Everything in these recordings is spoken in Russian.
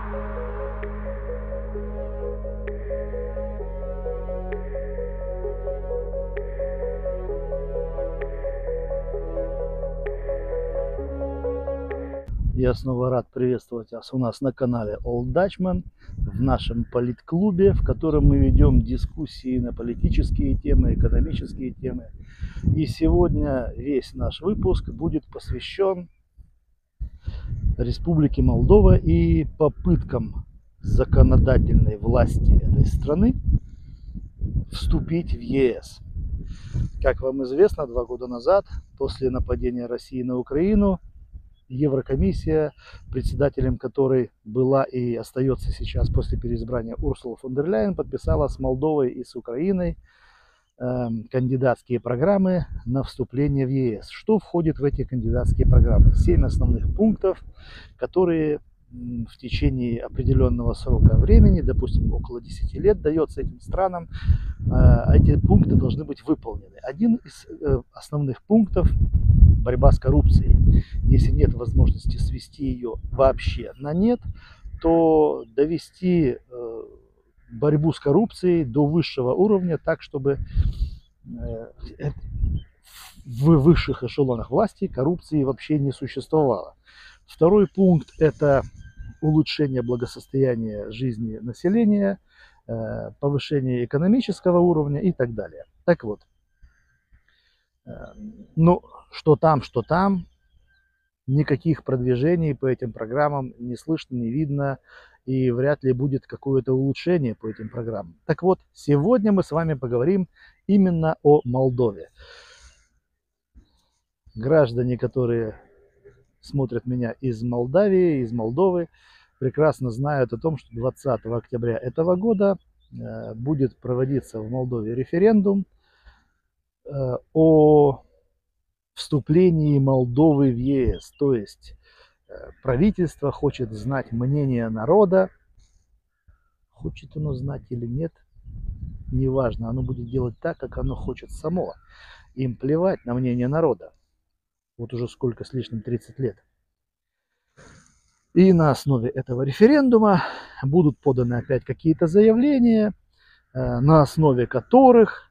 Я снова рад приветствовать вас у нас на канале Old Dutchman, в нашем политклубе, в котором мы ведем дискуссии на политические темы, экономические темы. И сегодня весь наш выпуск будет посвящен Республике Молдова и попыткам законодательной власти этой страны вступить в ЕС. Как вам известно, 2 года назад, после нападения России на Украину, Еврокомиссия, председателем которой была и остается сейчас после переизбрания Урсула фон дер Ляйен, подписала с Молдовой и с Украиной кандидатские программы на вступление в ЕС. Что входит в эти кандидатские программы? 7 основных пунктов, которые в течение определенного срока времени, допустим, около 10 лет, дается этим странам, эти пункты должны быть выполнены. Один из основных пунктов – борьба с коррупцией. Если нет возможности свести ее вообще на нет, то довести борьбу с коррупцией до высшего уровня, так, чтобы в высших эшелонах власти коррупции вообще не существовало. Второй пункт – это улучшение благосостояния жизни населения, повышение экономического уровня и так далее. Так вот, ну, что там, никаких продвижений по этим программам не слышно, не видно, и вряд ли будет какое-то улучшение по этим программам. Так вот, сегодня мы с вами поговорим именно о Молдове. Граждане, которые смотрят меня из Молдавии, из Молдовы, прекрасно знают о том, что 20 октября этого года будет проводиться в Молдове референдум о вступлении Молдовы в ЕС. То есть правительство хочет знать мнение народа. Хочет оно знать или нет, неважно. Оно будет делать так, как оно хочет само. Им плевать на мнение народа. Вот уже сколько с лишним, 30 лет. И на основе этого референдума будут поданы опять какие-то заявления, на основе которых,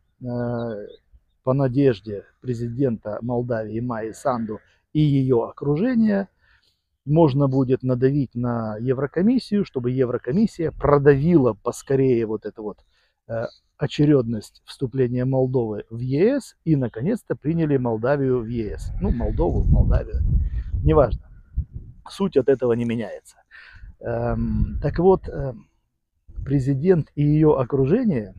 по надежде президента Молдавии Майи Санду и ее окружения, можно будет надавить на Еврокомиссию, чтобы Еврокомиссия продавила поскорее вот эту вот очередность вступления Молдовы в ЕС и, наконец-то, приняли Молдавию в ЕС. Ну, Молдову, Молдавию, неважно. Суть от этого не меняется. Так вот, президент и ее окружение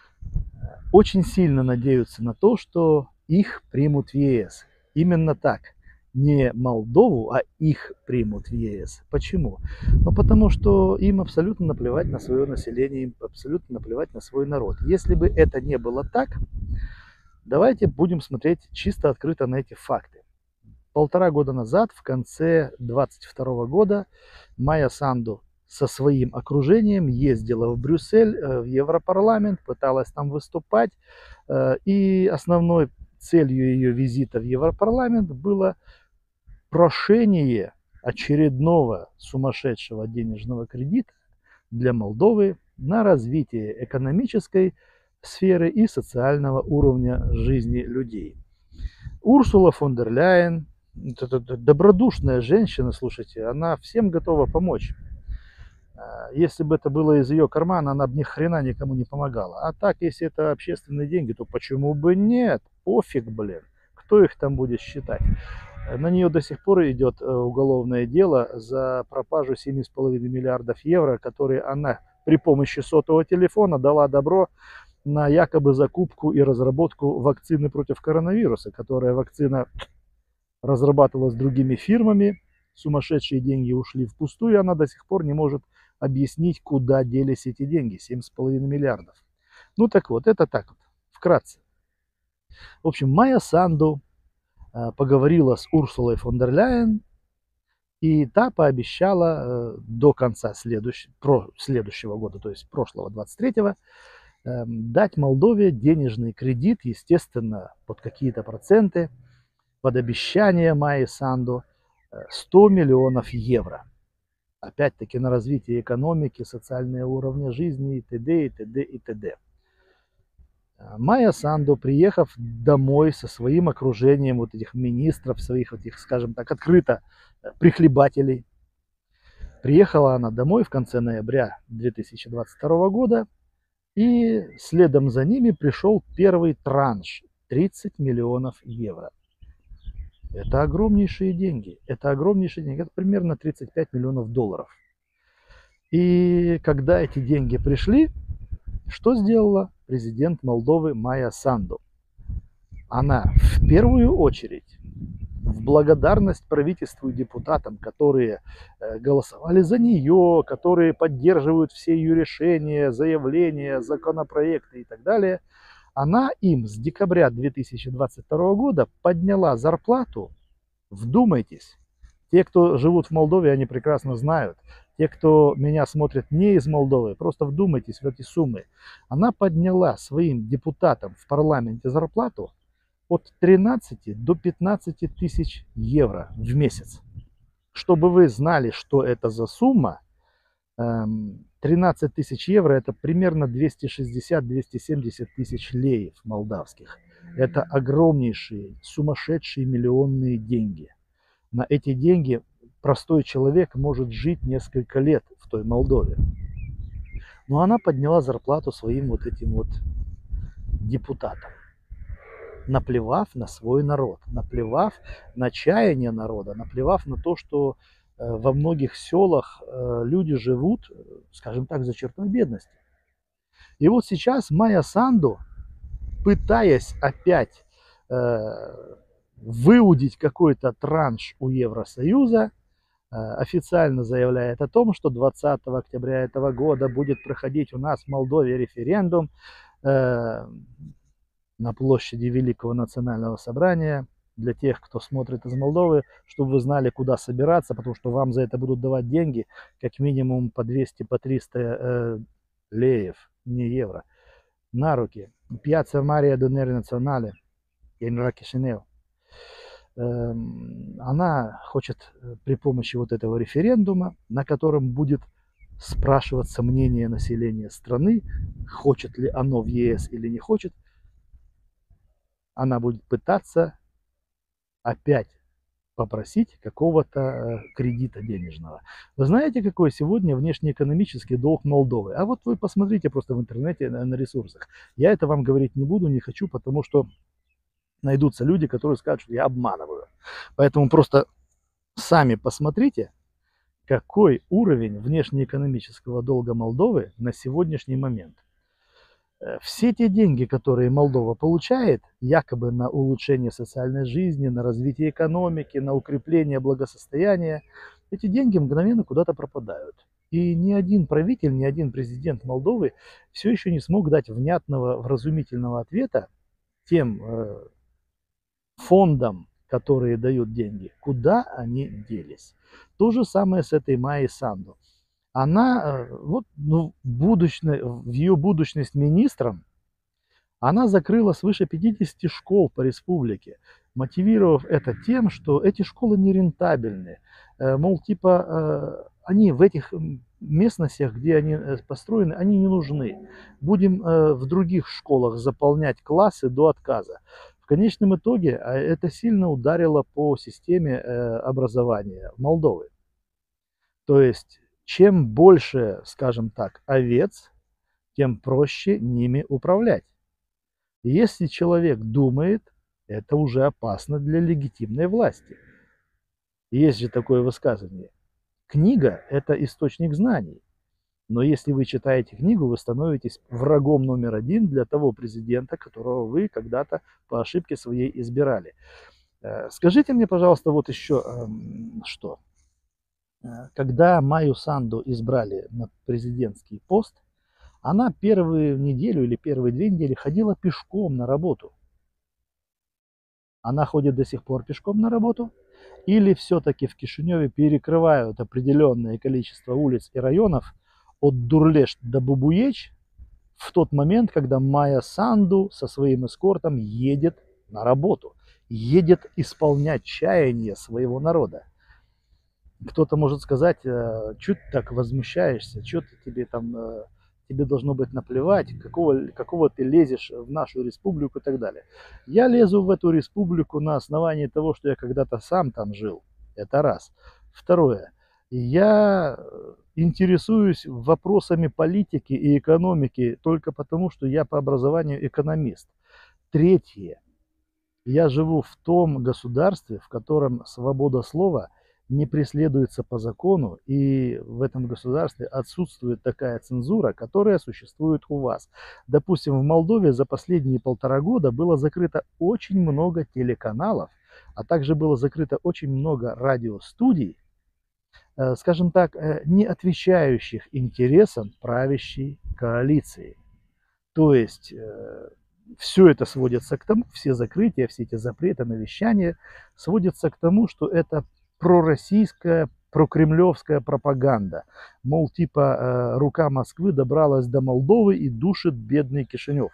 очень сильно надеются на то, что их примут в ЕС. Именно так. Не Молдову, а их примут в ЕС. Почему? Ну, потому что им абсолютно наплевать на свое население, им абсолютно наплевать на свой народ. Если бы это не было так, давайте будем смотреть чисто открыто на эти факты. 1,5 года назад, в конце 2022 года, Майя Санду со своим окружением ездила в Брюссель, в Европарламент, пыталась там выступать. И основной целью ее визита в Европарламент было прошение очередного сумасшедшего денежного кредита для Молдовы на развитие экономической сферы и социального уровня жизни людей. Урсула фон дер Ляйен, добродушная женщина, слушайте, она всем готова помочь. Если бы это было из ее кармана, она бы ни хрена никому не помогала. А так, если это общественные деньги, то почему бы нет? Пофиг, блин. Кто их там будет считать? На нее до сих пор идет уголовное дело за пропажу 7,5 миллиардов евро, которые она при помощи сотового телефона дала добро на якобы закупку и разработку вакцины против коронавируса, которая вакцина разрабатывалась другими фирмами. Сумасшедшие деньги ушли впустую, и она до сих пор не может объяснить, куда делись эти деньги, 7,5 миллиардов. Ну так вот, это так вот, вкратце. В общем, Майя Санду поговорила с Урсулой фон дер Ляйен, и та пообещала до конца следующего года, то есть прошлого, 23-го, дать Молдове денежный кредит, естественно, под какие-то проценты, под обещание Майи Санду 100 миллионов евро. опять-таки на развитие экономики, социальные уровни жизни и т.д. и т.д. и т.д. Майя Санду, приехав домой со своим окружением вот этих министров, своих этих, скажем так, открыто прихлебателей, приехала она домой в конце ноября 2022 года, и следом за ними пришел первый транш – 30 миллионов евро. Это огромнейшие деньги. Это огромнейшие деньги. Это примерно 35 миллионов долларов. И когда эти деньги пришли, что сделала президент Молдовы Майя Санду? Она в первую очередь в благодарность правительству и депутатам, которые голосовали за нее, которые поддерживают все ее решения, заявления, законопроекты и так далее, она им с декабря 2022 года подняла зарплату. Вдумайтесь, те, кто живут в Молдове, они прекрасно знают. Те, кто меня смотрит не из Молдовы, просто вдумайтесь в эти суммы. Она подняла своим депутатам в парламенте зарплату от 13 до 15 тысяч евро в месяц. Чтобы вы знали, что это за сумма, 13 тысяч евро – это примерно 260-270 тысяч леев молдавских. Это огромнейшие, сумасшедшие миллионные деньги. На эти деньги простой человек может жить несколько лет в той Молдове. Но она подняла зарплату своим вот этим вот депутатам, наплевав на свой народ, наплевав на чаяние народа, наплевав на то, что во многих селах люди живут, скажем так, за чертой бедности. И вот сейчас Майя Санду, пытаясь опять выудить какой-то транш у Евросоюза, официально заявляет о том, что 20 октября этого года будет проходить у нас в Молдове референдум на площади Великого Национального Собрания. Для тех, кто смотрит из Молдовы, чтобы вы знали, куда собираться, потому что вам за это будут давать деньги, как минимум по 200, по 300 леев, не евро, на руки. Пьяцца Мария Донери Национале, Генера Кишинев. Она хочет при помощи вот этого референдума, на котором будет спрашиваться мнение населения страны, хочет ли оно в ЕС или не хочет, она будет пытаться опять попросить какого-то кредита денежного. Вы знаете, какой сегодня внешнеэкономический долг Молдовы? А вот вы посмотрите просто в интернете на ресурсах. Я это вам говорить не буду, не хочу, потому что найдутся люди, которые скажут, что я обманываю. Поэтому просто сами посмотрите, какой уровень внешнеэкономического долга Молдовы на сегодняшний момент. Все те деньги, которые Молдова получает, якобы на улучшение социальной жизни, на развитие экономики, на укрепление благосостояния, эти деньги мгновенно куда-то пропадают. И ни один правитель, ни один президент Молдовы все еще не смог дать внятного, вразумительного ответа тем фондам, которые дают деньги, куда они делись. То же самое с этой Майей Санду. Она, вот, в ее будущность министром, она закрыла свыше 50 школ по республике, мотивировав это тем, что эти школы нерентабельны. Мол, типа, они в этих местностях, где они построены, они не нужны. Будем в других школах заполнять классы до отказа. В конечном итоге это сильно ударило по системе образования Молдовы. То есть, чем больше, скажем так, овец, тем проще ними управлять. Если человек думает, это уже опасно для легитимной власти. Есть же такое высказывание. Книга – это источник знаний. Но если вы читаете книгу, вы становитесь врагом номер один для того президента, которого вы когда-то по ошибке своей избирали. Скажите мне, пожалуйста, вот еще что. Когда Майю Санду избрали на президентский пост, она первую неделю или первые 2 недели ходила пешком на работу. Она ходит до сих пор пешком на работу? Или все-таки в Кишиневе перекрывают определенное количество улиц и районов от Дурлеш до Бубуеч в тот момент, когда Майя Санду со своим эскортом едет на работу, едет исполнять чаяния своего народа? Кто-то может сказать, что ты так возмущаешься, что ты тебе там, тебе должно быть наплевать, какого ты лезешь в нашу республику и так далее. Я лезу в эту республику на основании того, что я когда-то сам там жил. Это раз. Второе. Я интересуюсь вопросами политики и экономики только потому, что я по образованию экономист. Третье. Я живу в том государстве, в котором свобода слова не преследуется по закону, и в этом государстве отсутствует такая цензура, которая существует у вас. Допустим, в Молдове за последние 1,5 года было закрыто очень много телеканалов, а также было закрыто очень много радиостудий, скажем так, не отвечающих интересам правящей коалиции. То есть все это сводится к тому, все закрытия, все эти запреты на вещание сводятся к тому, что это пророссийская, прокремлевская пропаганда. Мол, типа рука Москвы добралась до Молдовы и душит бедный Кишинев.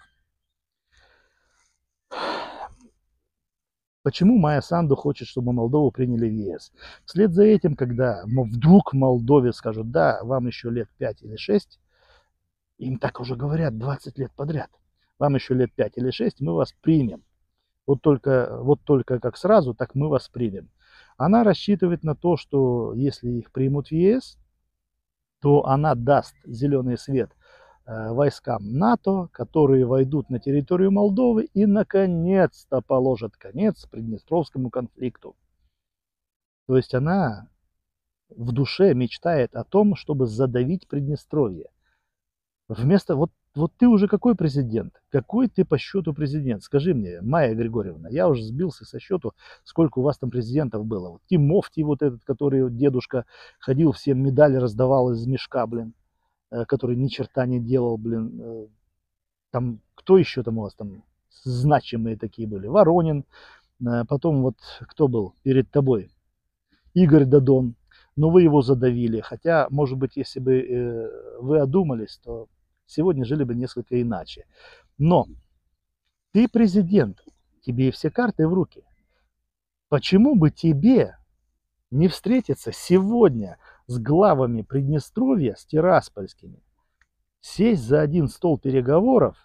Почему Майя Санду хочет, чтобы Молдову приняли в ЕС? Вслед за этим, когда вдруг Молдове скажут, да, вам еще лет 5 или 6, им так уже говорят 20 лет подряд, вам еще лет 5 или 6, мы вас примем. Вот только как сразу, так мы вас примем. Она рассчитывает на то, что если их примут в ЕС, то она даст зеленый свет войскам НАТО, которые войдут на территорию Молдовы и наконец-то положат конец Приднестровскому конфликту. То есть она в душе мечтает о том, чтобы задавить Приднестровье. Вместо вот ты уже какой президент? Какой ты по счету президент? Скажи мне, Майя Григорьевна, я уже сбился со счету, сколько у вас там президентов было. Вот Тимофти вот этот, который дедушка ходил, всем медали раздавал из мешка, блин, который ни черта не делал, блин. Там кто еще там у вас там значимые такие были? Воронин, потом вот кто был перед тобой? Игорь Дадон. Но вы его задавили. Хотя, может быть, если бы вы одумались, то сегодня жили бы несколько иначе. Но ты президент, тебе все карты в руки. Почему бы тебе не встретиться сегодня с главами Приднестровья, с тираспольскими, сесть за один стол переговоров,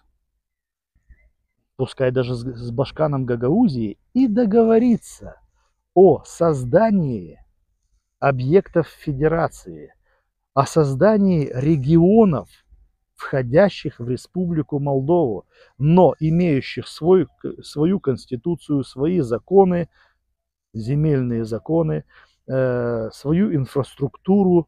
пускай даже с Башканом Гагаузии, и договориться о создании объектов федерации, о создании регионов, входящих в Республику Молдову, но имеющих свою конституцию, свои законы, земельные законы, свою инфраструктуру,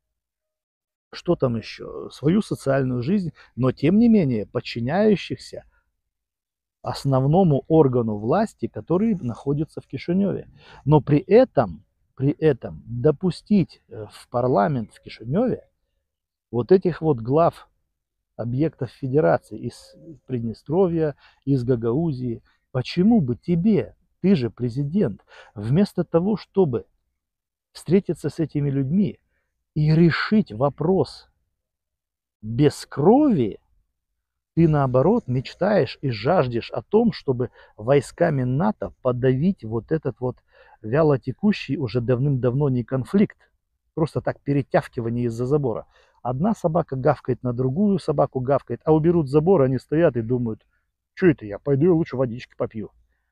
что там еще, свою социальную жизнь, но тем не менее подчиняющихся основному органу власти, который находится в Кишиневе. Но при этом допустить в парламент в Кишиневе вот этих вот глав объектов федерации из Приднестровья, из Гагаузии. Почему бы тебе, ты же президент, вместо того, чтобы встретиться с этими людьми и решить вопрос без крови, ты наоборот мечтаешь и жаждешь о том, чтобы войсками НАТО подавить вот этот вот вялотекущий уже давным-давно не конфликт, просто так перетявкивание из-за забора. Одна собака гавкает на другую собаку гавкает, а уберут забор, они стоят и думают, что это я, пойду я лучше водички попью.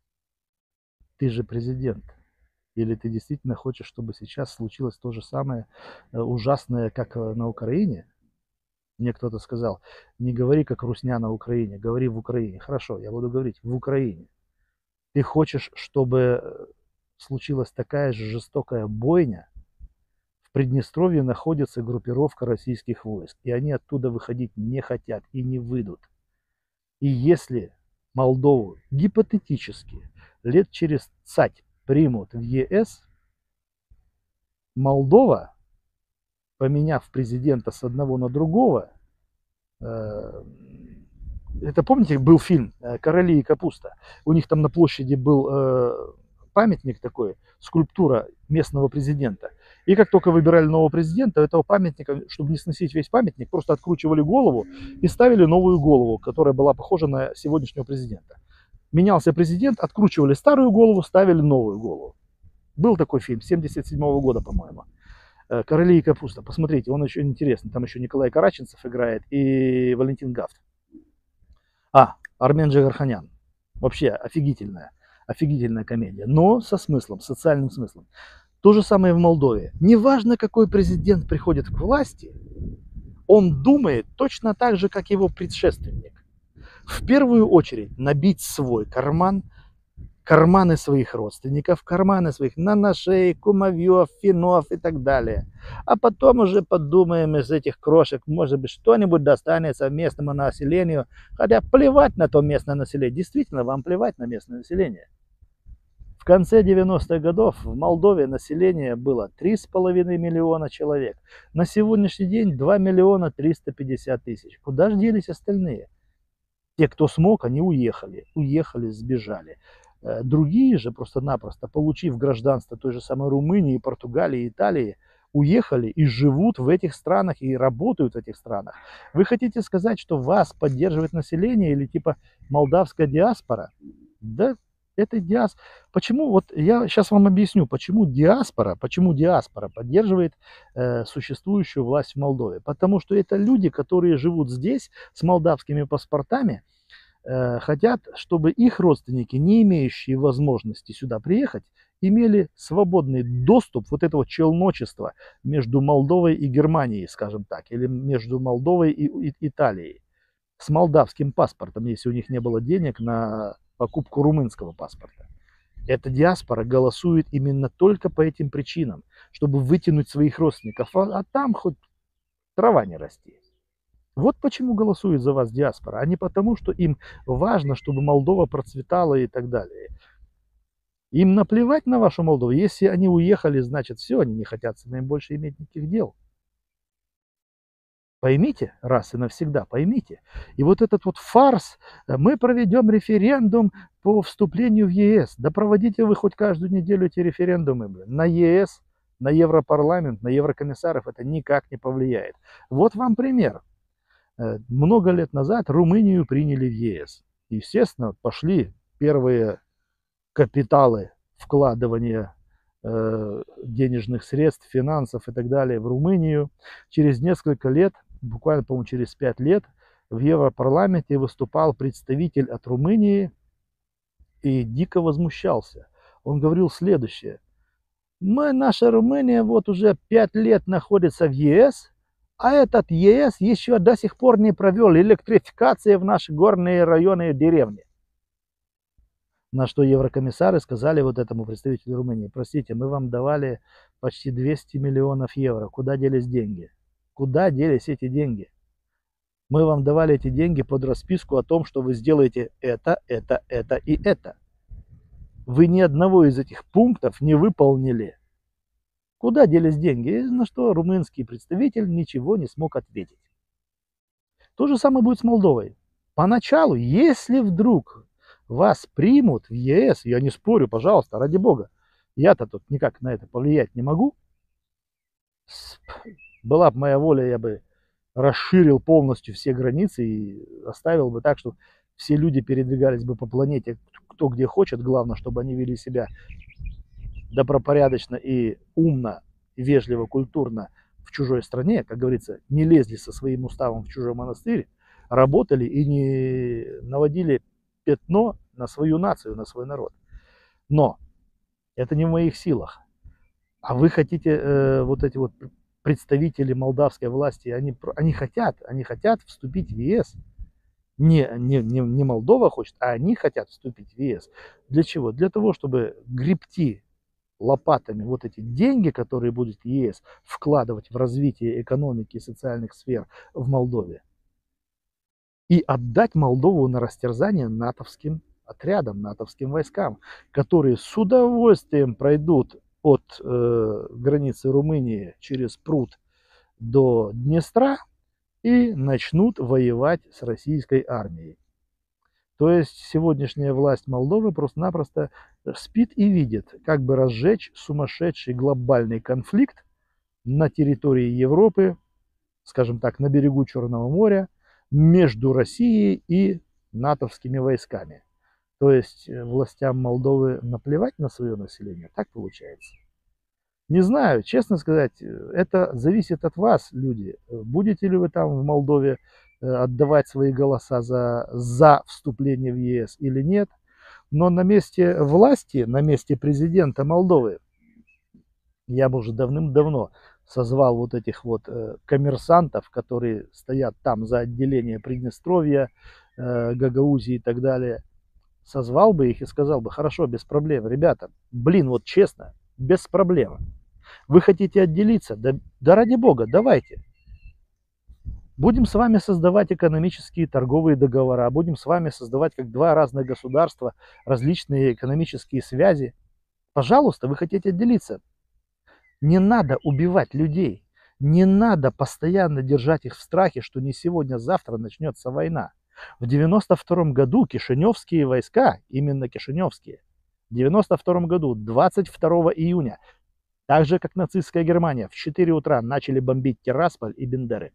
Ты же президент. Или ты действительно хочешь, чтобы сейчас случилось то же самое ужасное, как на Украине? Мне кто-то сказал, не говори как русня на Украине, говори в Украине. Хорошо, я буду говорить в Украине. Ты хочешь, чтобы случилась такая же жестокая бойня? В Приднестровье находится группировка российских войск, и они оттуда выходить не хотят и не выйдут. И если Молдову гипотетически лет через 20 примут в ЕС, Молдова, поменяв президента с одного на другого, это помните, был фильм «Короли и капуста»? У них там на площади был памятник такой, скульптура местного президента. И как только выбирали нового президента, этого памятника, чтобы не сносить весь памятник, просто откручивали голову и ставили новую голову, которая была похожа на сегодняшнего президента. Менялся президент, откручивали старую голову, ставили новую голову. Был такой фильм, 1977 года, по-моему. «Короли и капуста». Посмотрите, он очень интересный. Там еще Николай Караченцев играет и Валентин Гафт. Армен Джигарханян. Вообще офигительная комедия, но со смыслом, социальным смыслом. То же самое в Молдове. Неважно, какой президент приходит к власти, он думает точно так же, как его предшественник. В первую очередь набить свой карман, карманы своих родственников, карманы своих наношей, кумовьев, финов и так далее. А потом уже подумаем, из этих крошек, может быть, что-нибудь достанется местному населению. Хотя плевать на то местное население. Действительно, вам плевать на местное население. В конце 90-х годов в Молдове население было 3,5 миллиона человек. На сегодняшний день 2 миллиона 350 тысяч. Куда же делись остальные? Те, кто смог, они уехали, сбежали. Другие же просто-напросто, получив гражданство той же самой Румынии, Португалии, Италии, уехали и живут в этих странах и работают в этих странах. Вы хотите сказать, что вас поддерживает население или типа молдавская диаспора? Да, это диаспора. Почему, вот я сейчас вам объясню, почему диаспора поддерживает существующую власть в Молдове. Потому что это люди, которые живут здесь с молдавскими паспортами, хотят, чтобы их родственники, не имеющие возможности сюда приехать, имели свободный доступ вот этого челночества между Молдовой и Германией, скажем так, или между Молдовой и Италией, с молдавским паспортом, если у них не было денег на покупку румынского паспорта. Эта диаспора голосует именно только по этим причинам, чтобы вытянуть своих родственников, а там хоть трава не расти. Вот почему голосует за вас диаспора, а не потому, что им важно, чтобы Молдова процветала и так далее. Им наплевать на вашу Молдову. Если они уехали, значит все, они не хотят с ними больше иметь никаких дел. Поймите, раз и навсегда, поймите. И вот этот вот фарс, мы проведем референдум по вступлению в ЕС. Да проводите вы хоть каждую неделю эти референдумы, блин. На ЕС, на Европарламент, на еврокомиссаров это никак не повлияет. Вот вам пример. Много лет назад Румынию приняли в ЕС. Естественно, пошли первые капиталы вкладывания денежных средств, финансов и так далее в Румынию. Через несколько лет, буквально, по-моему, через 5 лет, в Европарламенте выступал представитель от Румынии и дико возмущался. Он говорил следующее. Наша Румыния вот уже 5 лет находится в ЕС, а этот ЕС еще до сих пор не провел электрификации в наши горные районы и деревни. На что еврокомиссары сказали вот этому представителю Румынии: простите, мы вам давали почти 200 миллионов евро. Куда делись деньги? Куда делись эти деньги? Мы вам давали эти деньги под расписку о том, что вы сделаете это и это. Вы ни одного из этих пунктов не выполнили. Куда делись деньги? И на что румынский представитель ничего не смог ответить. То же самое будет с Молдовой. Поначалу, если вдруг вас примут в ЕС, я не спорю, пожалуйста, ради бога, я-то тут никак на это повлиять не могу. Была бы моя воля, я бы расширил полностью все границы и оставил бы так, что все люди передвигались бы по планете, кто где хочет. Главное, чтобы они вели себя добропорядочно и умно, и вежливо, культурно в чужой стране, как говорится, не лезли со своим уставом в чужой монастырь, работали и не наводили пятно на свою нацию, на свой народ. Но это не в моих силах. А вы хотите, вот эти вот представители молдавской власти, они хотят вступить в ЕС. Не Молдова хочет, а они хотят вступить в ЕС. Для чего? Для того, чтобы гребти лопатами вот эти деньги, которые будет ЕС вкладывать в развитие экономики и социальных сфер в Молдове, и отдать Молдову на растерзание натовским отрядам, натовским войскам, которые с удовольствием пройдут от границы Румынии через пруд до Днестра и начнут воевать с российской армией. То есть сегодняшняя власть Молдовы просто-напросто спит и видит, как бы разжечь сумасшедший глобальный конфликт на территории Европы, скажем так, на берегу Черного моря, между Россией и натовскими войсками. То есть властям Молдовы наплевать на свое население, так получается. Не знаю, честно сказать, это зависит от вас, люди. Будете ли вы там в Молдове отдавать свои голоса за вступление в ЕС или нет. Но на месте власти, на месте президента Молдовы я бы уже давным-давно созвал вот этих вот коммерсантов, которые стоят там за отделение Приднестровья, Гагаузии и так далее. Созвал бы их и сказал бы: хорошо, без проблем, ребята, блин, вот честно, без проблем. Вы хотите отделиться? Да ради бога, давайте. Будем с вами создавать экономические торговые договора, будем с вами создавать как два разных государства различные экономические связи. Пожалуйста, вы хотите отделиться. Не надо убивать людей. Не надо постоянно держать их в страхе, что не сегодня, а завтра начнется война. В 92 году кишиневские войска, именно кишиневские, в 92 году, 22 июня, так же как нацистская Германия, в 4 утра начали бомбить Тирасполь и Бендеры.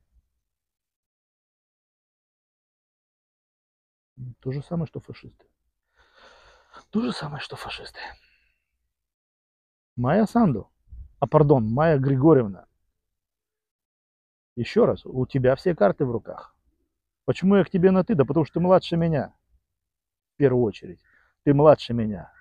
То же самое, что фашисты. То же самое, что фашисты. Майя Санду, пардон, Майя Григорьевна, еще раз, у тебя все карты в руках. Почему я к тебе на ты? Да потому что ты младше меня, в первую очередь. Ты младше меня.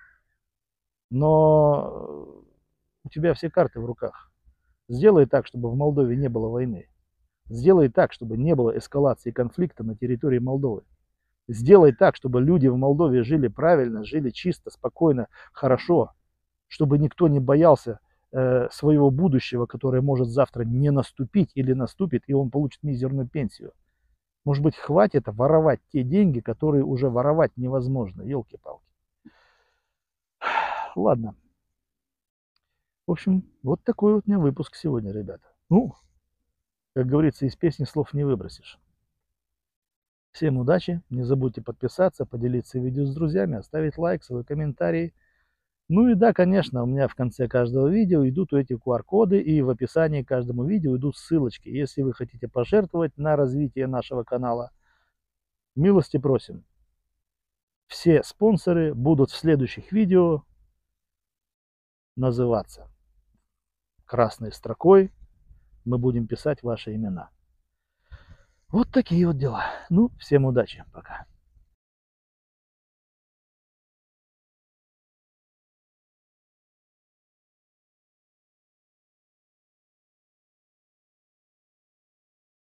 Но у тебя все карты в руках. Сделай так, чтобы в Молдове не было войны. Сделай так, чтобы не было эскалации конфликта на территории Молдовы. Сделай так, чтобы люди в Молдове жили правильно, жили чисто, спокойно, хорошо, чтобы никто не боялся своего будущего, которое может завтра не наступить или наступит, и он получит мизерную пенсию. Может быть, хватит воровать те деньги, которые уже воровать невозможно. Елки-палки. Ладно. В общем, вот такой вот у меня выпуск сегодня, ребята. Ну, как говорится, из песни слов не выбросишь. Всем удачи. Не забудьте подписаться, поделиться видео с друзьями, оставить лайк, свой комментарий. Ну и да, конечно, у меня в конце каждого видео идут эти QR-коды, и в описании к каждому видео идут ссылочки. Если вы хотите пожертвовать на развитие нашего канала, милости просим. Все спонсоры будут в следующих видео называться. Красной строкой мы будем писать ваши имена. Вот такие вот дела. Ну, всем удачи. Пока.